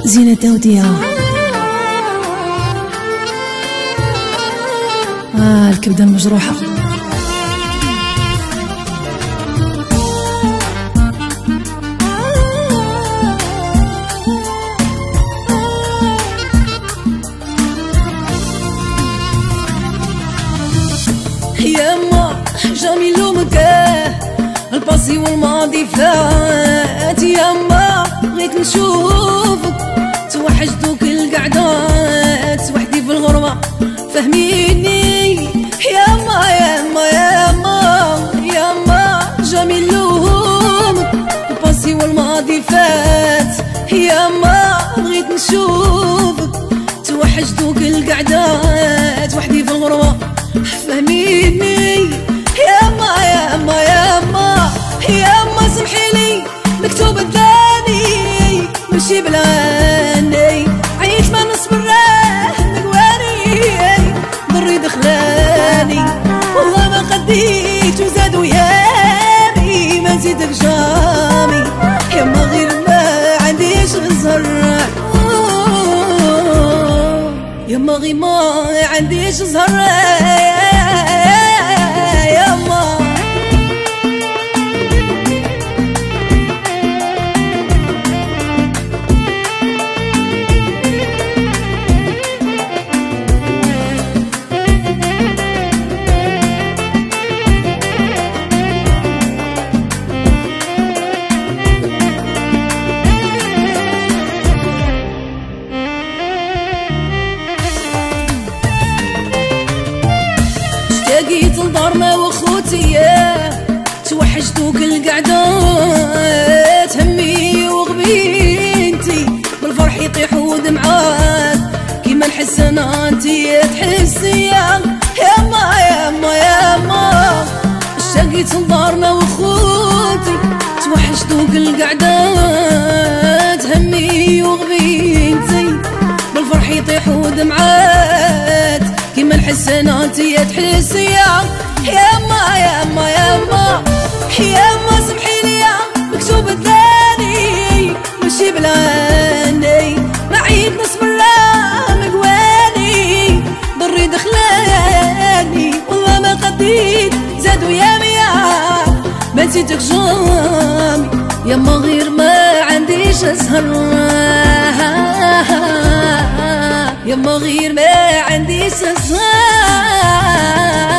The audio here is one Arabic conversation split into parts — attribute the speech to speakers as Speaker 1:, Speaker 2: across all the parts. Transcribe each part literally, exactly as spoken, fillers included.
Speaker 1: زينة داودية. آه الكبدة المجروحة.
Speaker 2: ياما جامي لومكاه الباسي والماضي فات، ياما بغيت نشوفك توحشتوك القعدات وحدي في الغربة فهميني. ياما ياما ياما ياما جامي لومك الباسي والماضي فات، ياما بغيت نشوفك توحشتوك القعدات وحدي في الغربة فهميني. ياما ياما ياما ياما سمحيلي مكتوب الثاني ماشي بلاني، عيش ما نصبر راه نقواني ضري دخلاني والله ما خديت وزاد ويامي ما نزيدك جامي. ياما غير ما عنديش غزر، ياما غير ما عنديش زهر. ياما اشتاقيت لدارنا وخوتي توحشتوك القعدات، همي وغبينتي بالفرح يطيحوا دمعات كيما نحس انا انتي تحسي. ياما ياما ياما اشتاقيت لدارنا وخوتي توحشتوك القعدات، همي وغبينتي بالفرح يطيحوا دمعات كيما نحس انا انتي تحسي. ياما ياما ياما ياما سمحيلي مكتوب الثاني ماشي بلاني، ما عيد نصبر راه مقواني ضري دخلاني والله ما قديت زاد ويامي ما نسيتك جامي. ياما غير ما عنديش اسهر، ياما غير ما عنديش اسهر.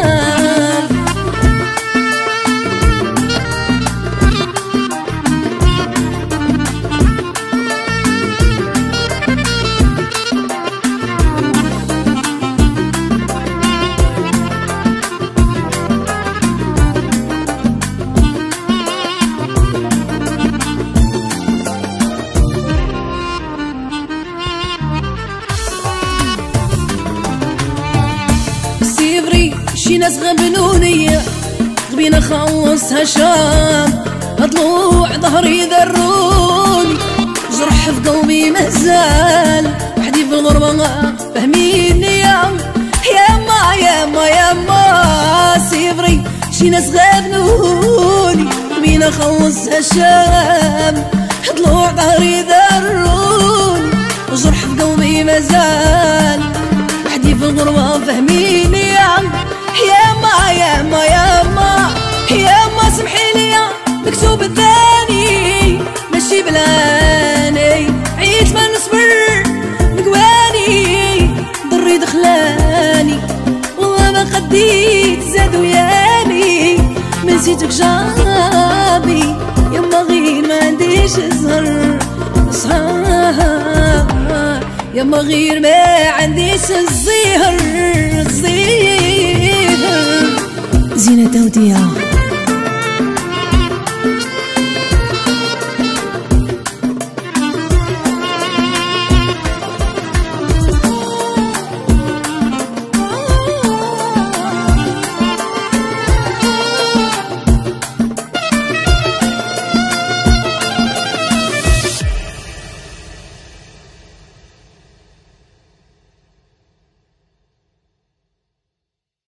Speaker 2: شي ناس غبنوني غبينا خلصها شام طلوع ظهري ذروني جرح في قلبي مازال وحدي في الغربة فهميني. ياما ياما ياما سيفري شي ناس غبنوني غبينا خلصها شام طلوع ظهري ذروني وجرح في قلبي مازال وحدي في الغربة فهميني. ياما ياما ياما ياما سمحيلي مكتوب الثاني ماشي بلاني، عيش ما نصبر مقواني ضري دخلاني والله ما قديت زاد ويامي ما نسيتك جامي. ياما غير ما عنديش زهر صهر، ياما غير ما عنديش الزهر الزهر.
Speaker 1: زينة داودية.